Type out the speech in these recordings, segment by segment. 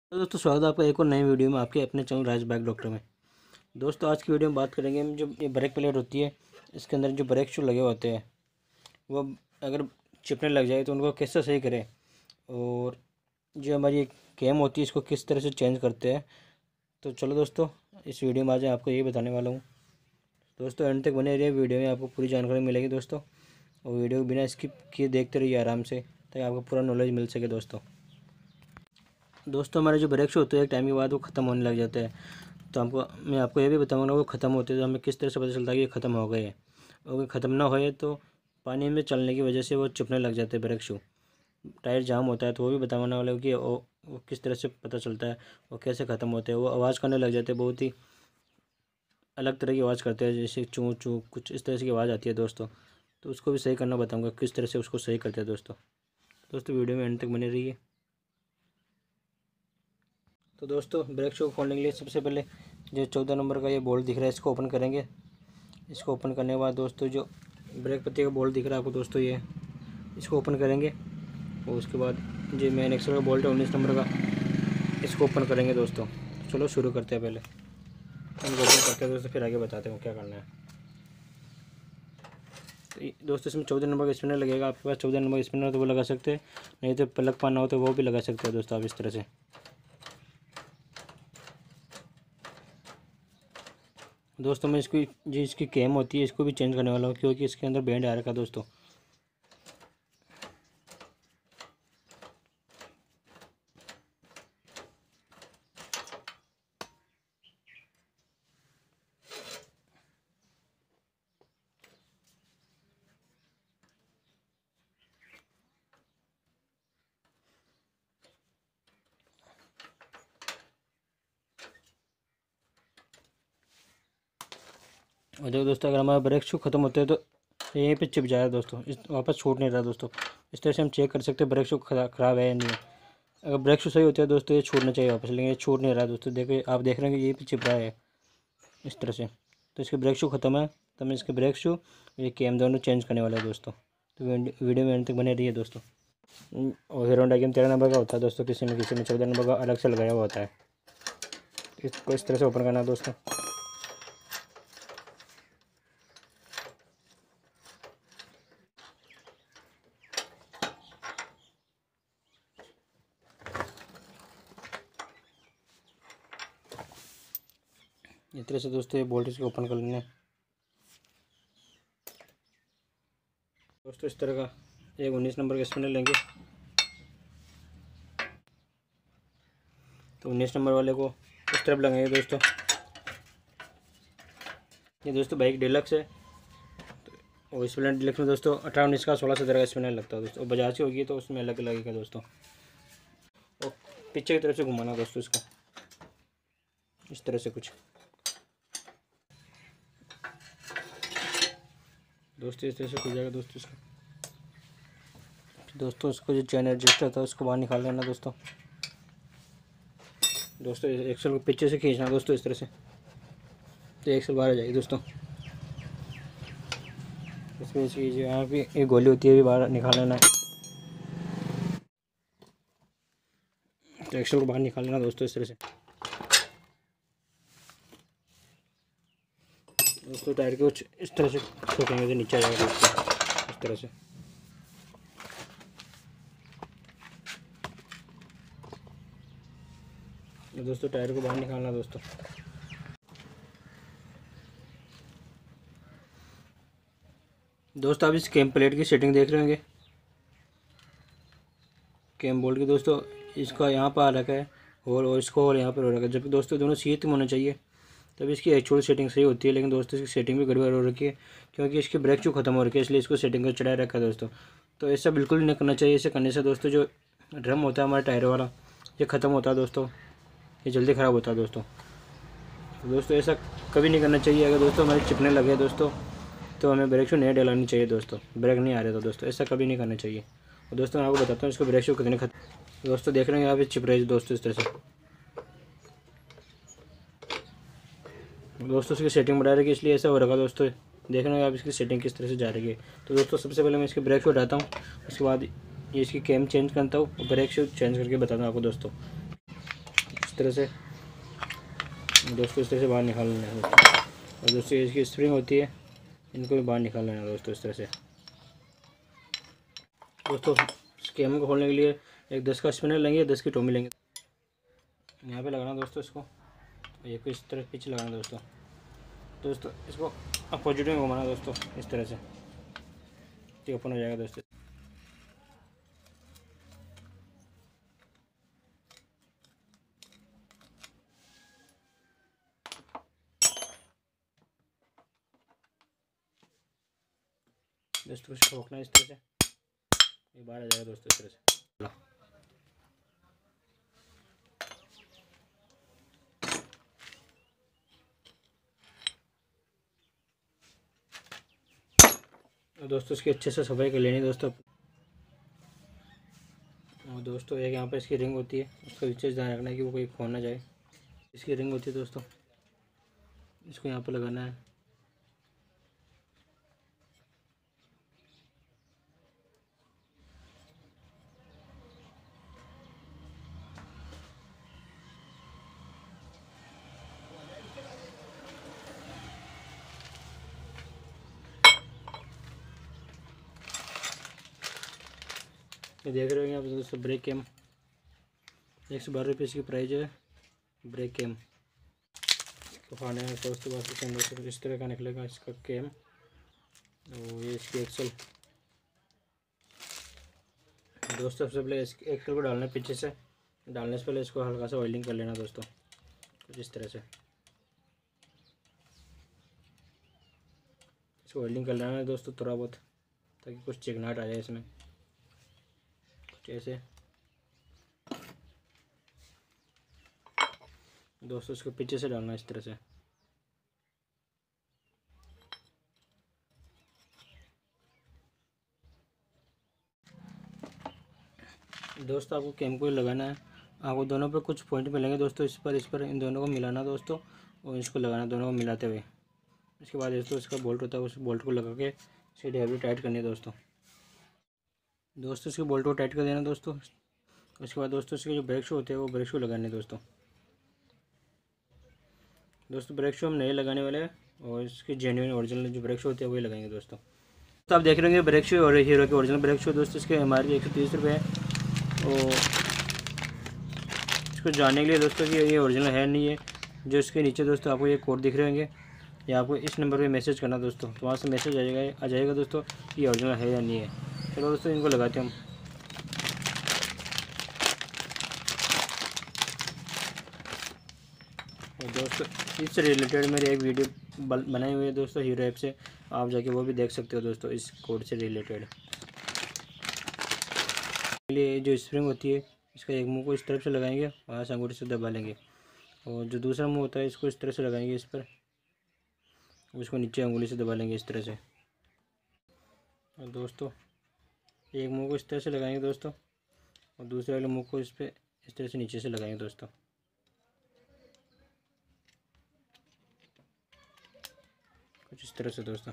तो दोस्तों स्वागत है आपका एक और नई वीडियो में आपके अपने चैनल राज बाइक डॉक्टर में। दोस्तों आज की वीडियो में बात करेंगे हम जो ये ब्रेक प्लेट होती है, इसके अंदर जो ब्रेक शू लगे होते हैं वो अगर चिपने लग जाए तो उनको कैसे सही करें, और जो हमारी कैम होती है इसको किस तरह से चेंज करते हैं। तो चलो दोस्तों इस वीडियो में आज आपको यही बताने वाला हूँ। दोस्तों एंड तक बने रहिए, वीडियो में आपको पूरी जानकारी मिलेगी दोस्तों, और वीडियो को बिना स्किप किए देखते रहिए आराम से, ताकि आपको पूरा नॉलेज मिल सके। दोस्तों हमारे जो ब्रेक शू होते हैं एक टाइम के बाद वो ख़त्म होने लग जाते हैं, तो मैं आपको ये भी बताऊंगा वो ख़त्म होते हैं तो हमें किस तरह से पता चलता है कि ये ख़त्म हो गए हैं। और ख़त्म ना होए तो पानी में चलने की वजह से वो चिपने लग जाते हैं ब्रेक शू, टायर जाम होता है, तो वो भी बताने वाला हूँ कि वो किस तरह से पता चलता है, वो कैसे ख़त्म होते हैं। वो आवाज़ करने लग जाते हैं, बहुत ही अलग तरह की आवाज़ करते हैं, जैसे चूँ चूँ कुछ इस तरह की आवाज़ आती है दोस्तों। तो उसको भी सही करना बताऊँगा किस तरह से उसको सही करते हैं दोस्तों वीडियो में एंड तक बने रहिए। तो दोस्तों ब्रेक शू को खोलने के लिए सबसे पहले जो 14 नंबर का ये बोल्ट दिख रहा है इसको ओपन करेंगे। इसको ओपन करने के बाद दोस्तों जो ब्रेक पत्ती का बोल्ट दिख रहा है आपको दोस्तों, ये इसको ओपन करेंगे, और उसके बाद जो मेन एक्सल का बोल्ट है 19 नंबर का, इसको ओपन करेंगे दोस्तों। चलो शुरू करते हैं, पहले हम ओपन करते हैं दोस्तों, फिर आगे बताते हैं क्या करना है। तो दोस्तों इसमें 14 नंबर का स्पिनर लगेगा, आपके पास 14 नंबर का स्पिनर तो वो लगा सकते हैं, नहीं तो प्लग पाना हो तो वो भी लगा सकते हैं दोस्तों आप इस तरह से। दोस्तों मैं इसकी जो इसकी कैम होती है इसको भी चेंज करने वाला हूँ, क्योंकि इसके अंदर बैंड आ रखा है दोस्तों। और देखो दोस्तों अगर हमारा ब्रेक शू ख़त्म होता है तो यहीं पे चिप जाएगा दोस्तों, इस वापस छूट नहीं रहा दोस्तों। इस तरह से हम चेक कर सकते हैं ब्रेक शू ख़राब है या नहीं है। अगर ब्रेक शू सही होता है दोस्तों ये छूटना चाहिए वापस, लेकिन ये छूट नहीं रहा दोस्तों। देखो आप देख रहे हैं कि यहीं पे चिप रहा है इस तरह से। तो इसके ब्रेक शू ख़त्म है, तो मैं इसके ब्रेक शू ये कैम दोनों चेंज करने वाले हैं दोस्तों। तो वीडियो में अंत तक बने रहिए दोस्तों। और हीरो होंडा कैम 13 नंबर का होता है दोस्तों, किसी में 14 नंबर का अलग से लगाया हुआ होता है। इसको इस तरह से ओपन करना है दोस्तों। इस तरह से दोस्तों ये बोल्ट इसको ओपन कर लेना है दोस्तों। इस तरह का एक 19 नंबर का स्पिनर लेंगे, तो 19 नंबर वाले को इस तरफ लगाएंगे दोस्तों। ये दोस्तों बाइक डिलक्स है, और स्प्लेंडर डिलक्स में दोस्तों 18-19 का 16-17 का स्पिनर लगता है दोस्तों। और बजाज की होगी तो उसमें अलग लगेगा दोस्तों। और पीछे की तरफ से घुमाना दोस्तों इसका इस तरह से कुछ दोस्तों, इस तरह से खुल जाएगा दोस्तों इसका। दोस्तों इसको जो चैन एडजस्ट होता है उसको बाहर निकाल लेना दोस्तों। एक्सल को पीछे से खींचना दोस्तों इस तरह से, तो एक्सल बाहर आ जाएगी दोस्तों। इसमें इसकी जो यहाँ पे एक गोली होती है भी बाहर निकाल लेना है, तो एक्सल को बाहर निकाल लेना दोस्तों इस तरह से। दोस्तों टायर को कुछ इस तरह से ठोकेंगे तो नीचे आ जाएगा दोस्तों इस तरह से। दोस्तों टायर को बाहर निकालना दोस्तों। आप इस कैम प्लेट की सेटिंग देख रहे होंगे, कैम बोल्ट की दोस्तों। इसका यहाँ पर आ रखा है और इसको और यहाँ पर हो रखा है, जबकि दोस्तों दोनों सीध में होने चाहिए तभी इसकी एक्चुअल सेटिंग सही होती है। लेकिन दोस्तों इसकी सेटिंग भी गड़बड़ हो रखी है, क्योंकि इसकी ब्रेक शू ख़त्म हो रखी है, इसलिए इसको सेटिंग कर चढ़ाए रखा है दोस्तों। तो ऐसा बिल्कुल नहीं करना चाहिए। ऐसे करने से दोस्तों जो ड्रम होता है हमारे टायर वाला ये ख़त्म होता है दोस्तों, ये जल्दी ख़राब होता है दोस्तों। तो दोस्तों ऐसा कभी नहीं करना चाहिए। अगर दोस्तों हमारे चिपने लगे दोस्तों तो हमें ब्रेक शू नहीं डलानी चाहिए दोस्तों। ब्रेक नहीं आ रहे तो दोस्तों ऐसा कभी नहीं करना चाहिए। और दोस्तों मैं आपको बताता हूँ इसको ब्रेक शू कितने दोस्तों देख रहे हैं आप चिप रहे दोस्तों इस तरह से। दोस्तों इसकी सेटिंग बढ़ा रही है इसलिए ऐसा हो रखा दोस्तों। देख रहे हैं आप इसकी सेटिंग किस तरह से जा रही है। तो दोस्तों सबसे पहले मैं इसकी ब्रेक शू हटाता हूँ, उसके बाद ये इसकी कैम चेंज करता हूँ और ब्रेक शू चेंज करके बताता हूँ आपको दोस्तों। तरह से दोस्तों, इस तरह से बाहर निकाल लेना है दोस्तों। और दोस्तों इसकी स्प्रिंग होती है, इनको भी बाहर निकाल लेना है दोस्तों इस तरह से। दोस्तों इस कैम को खोलने के लिए एक 10 का स्पिनर लेंगे, 10 की टोमी लेंगे। यहाँ पे लगाना दोस्तों इसको, ये को इस तरह पिच लगाना दोस्तों इसको अपोजिट में घुमाना दोस्तों इस तरह से, ठीक ओपन हो जाएगा दोस्तों। दोस्तों इसको रोकना इस तरह से, ये बाहर आ जाएगा दोस्तों इस तरह से। दोस्तों इसकी अच्छे से सफाई कर लेनी दोस्तों। और दोस्तों एक यहाँ पर इसकी रिंग होती है, उसका विशेष ध्यान रखना है कि वो कोई खो ना जाए। इसकी रिंग होती है दोस्तों, इसको यहाँ पर लगाना है। ये देख रहे हो यहाँ पर दोस्तों ब्रेक कैम 112 रुपये इसकी प्राइस है। ब्रेक कैम तो खाने में दोस्तों बस इस तरह का निकलेगा इसका कैम। और ये इसकी एक्सल दोस्तों, सबसे पहले एक्सल को डालना है पीछे से, डालने से पहले इसको हल्का सा ऑयलिंग कर लेना दोस्तों कुछ इस तरह से। इसको ऑयलिंग कर लेना है दोस्तों थोड़ा बहुत, ताकि कुछ चिकनाहट आ जाए इसमें कुछ ऐसे। दोस्तों इसको पीछे से डालना है इस तरह से। दोस्तों आपको कैम को लगाना है, आपको दोनों पर कुछ पॉइंट मिलेंगे दोस्तों, इस पर इन दोनों को मिलाना दोस्तों, और इसको लगाना दोनों को मिलाते हुए। इसके बाद दोस्तों इसका बोल्ट होता है, उस बोल्ट को लगा के इसे ढेबरी टाइट करनी है दोस्तों इसके बोल्ट को टाइट कर देना दोस्तों। उसके बाद दोस्तों इसके जो ब्रेक शू होते हैं वो ब्रेक शू लगाने दोस्तों ब्रेक शू हम नए लगाने वाले हैं, और इसके जेन्युइन ओरिजिनल जो ब्रेक शू होते हैं वही लगाएंगे दोस्तों। तो आप देख रहे होंगे ब्रेक शू और हीरो के ओरिजिनल ब्रेक शू दोस्तों, इसके MRP 130 रुपये है। और इसको जानने के लिए दोस्तों कि ये ओरिजिनल है नहीं है, जो इसके नीचे दोस्तों आपको ये कोड दिख रहे होंगे, ये आपको इस नंबर पे मैसेज करना दोस्तों, तो वहाँ से मैसेज आ जाएगा दोस्तों कि ओरिजिनल है या नहीं है। चलो दोस्तों इनको लगाते हैं हम। और दोस्तों इससे रिलेटेड मेरे एक वीडियो बनाई हुई है दोस्तों हीरो ऐप से, आप जाके वो भी देख सकते हो दोस्तों इस कोड से रिलेटेड। लिए जो स्प्रिंग होती है इसका एक मुंह को इस तरफ से लगाएंगे और ऐसे अंगूठे से दबा लेंगे, और जो दूसरा मुंह होता है इसको इस तरह से लगाएंगे इस पर, उसको नीचे अंगुली से दबा लेंगे इस तरह से। और दोस्तों एक मुंह को इस तरह से लगाएंगे दोस्तों, और दूसरे वाले मुंह को इस पर इस तरह से नीचे से लगाएंगे दोस्तों कुछ इस तरह से दोस्तों।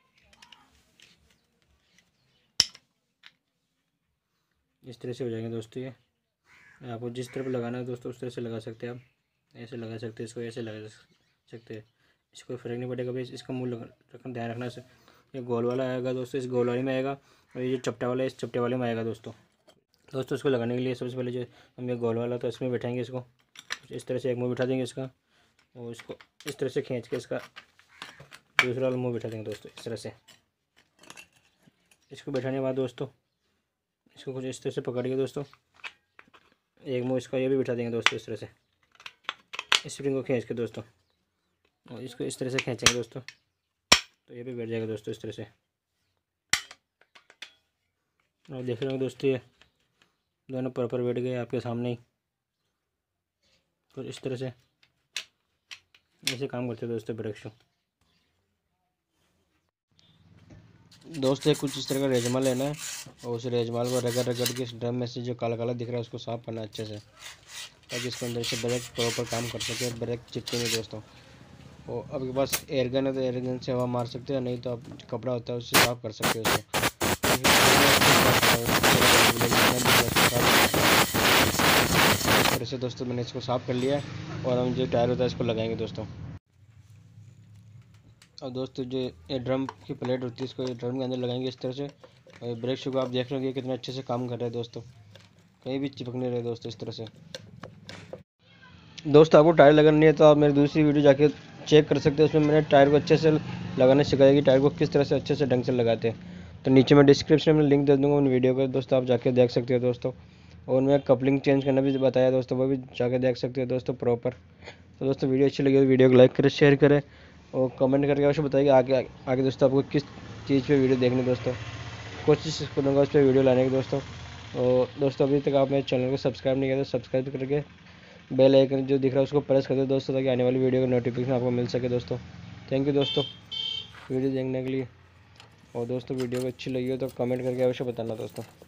इस तरह से हो जाएंगे दोस्तों। ये आपको जिस तरफ लगाना है दोस्तों उस तरह से लगा सकते हैं, आप ऐसे लगा सकते हैं, इसको ऐसे लगा सकते हैं, इसको फर्क नहीं पड़ेगा। भाई इसका मुँह रखना ध्यान रखना से, ये गोल वाला आएगा दोस्तों इस गोल वाले में आएगा, और ये जो चपटा वाला है इस चपटे वाले में आएगा दोस्तों इसको लगाने के लिए सबसे पहले जो हम ये गोल वाला तो इसमें बैठाएंगे, इसको इस तरह से एक मुँह बिठा देंगे इसका, और इसको इस तरह से खींच के इसका दूसरा वाला मुँह बिठा देंगे दोस्तों इस तरह से। इसको बैठाने के बाद दोस्तों इसको कुछ इस तरह से पकड़ के दोस्तों एक मुँह इसका ये भी बिठा देंगे दोस्तों इस तरह से, स्प्रिंग को खींच के दोस्तों, और इसको इस तरह से खींचेंगे दोस्तों तो ये भी बैठ जाएगा दोस्तों इस तरह से। और देख रहे हो दोस्तों ये दोनों प्रॉपर बैठ गए आपके सामने ही, तो इस तरह से ऐसे काम करते हैं दोस्तों ब्रेक शू। दोस्तों कुछ इस तरह का रेजमाल लेना है, और उस रेजमाल को रगड़ के इस ड्रम में से जो काला काला दिख रहा है उसको साफ़ करना है अच्छे से, ताकि इसके अंदर से ब्रेक प्रॉपर काम कर सके, ब्रेक चिपके नहीं दोस्तों। और आपके पास एयरगन है तो एयरगन से हवा मार सकते हो, नहीं तो आप कपड़ा होता है उससे साफ़ कर सकते हो उसे। तरह से दोस्तों मैंने इसको साफ़ कर लिया है और हम जो टायर होता है इसको लगाएंगे दोस्तों। और दोस्तों जो ये ड्रम की प्लेट होती है इसको ड्रम के अंदर लगाएंगे इस तरह से। और ब्रेक शू को आप देख लोगे कितना अच्छे से काम कर रहा है दोस्तों, कहीं भी चिपक नहीं रहे दोस्तों इस तरह से। दोस्तों आपको टायर लगाना नहीं है तो आप मेरी दूसरी वीडियो जाके चेक कर सकते हैं, उसमें मैंने टायर को अच्छे से लगाना सिखाया कि टायर को किस तरह से अच्छे से ढंग से लगाते हैं। तो नीचे मैं डिस्क्रिप्शन में लिंक दे दूँगा उन वीडियो का दोस्तों, आप जाके देख सकते हो दोस्तों। और मैं कपलिंग चेंज करना भी बताया दोस्तों, वो भी जाके देख सकते हो दोस्तों प्रॉपर। तो दोस्तों वीडियो अच्छी लगी तो वीडियो को लाइक करें, शेयर करें और कमेंट करके अवश्य बताइए आगे दोस्तों आपको किस चीज़ पे वीडियो देखनी दोस्तों। कोशिश करूँगा उस पर वीडियो लाने की दोस्तों। और दोस्तों अभी तक आप मेरे चैनल को सब्सक्राइब नहीं किया तो सब्सक्राइब करके बेल आइकन जो दिख रहा है उसको प्रेस कर दो दोस्तों, ताकि आने वाली वीडियो का नोटिफिकेशन आपको मिल सके दोस्तों। थैंक यू दोस्तों वीडियो देखने के लिए। और दोस्तों वीडियो को अच्छी लगी हो तो कमेंट करके अवश्य बताना दोस्तों।